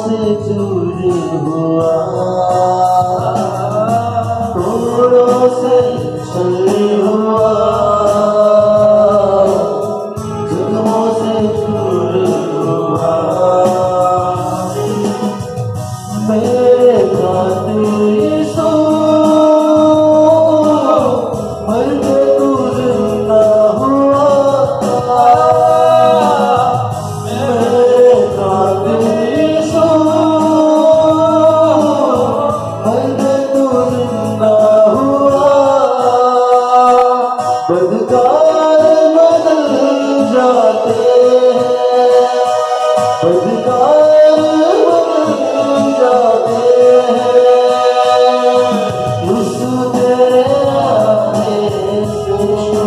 से दूर हुआ, थोड़ों से छल हुआ, जख्मों से दूर हुआ। मेरे खातिर यीशु मर के तू जिंदा हुआ। मेरे खातिर यीशु मर के तू जिंदा हुआ। बदकार बदल जाते हैं, बदकार बदल जाते हैं, यीशु तेरे आने से,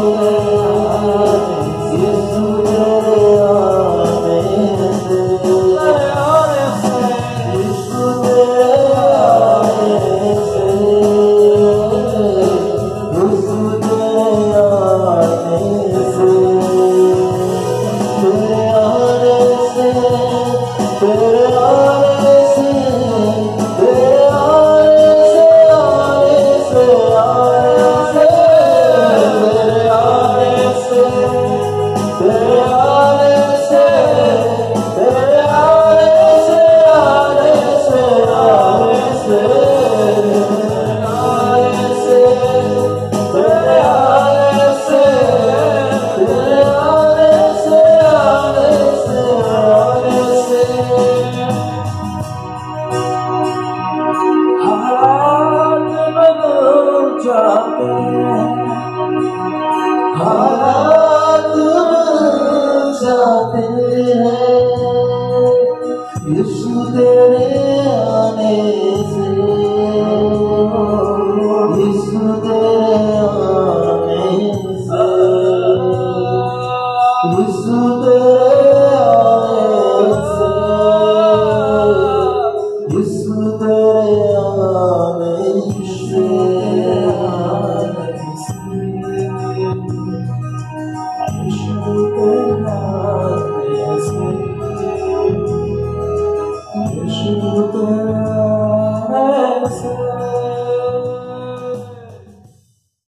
यीशु तेरे आने से, यीशु तेरे आने से, यीशु तेरे आने से, तेरे आने से, तेरे आने से, तेरे आने से, आने से, आने से, तेरे आने से, तेरे आने से, तेरे आने से, आने से, आने से, तेरे आने से, तेरे आने से, आने से, आने से। हालात बदल जाते हैं, हालात बदल जाते हैं, यीशु तेरे आने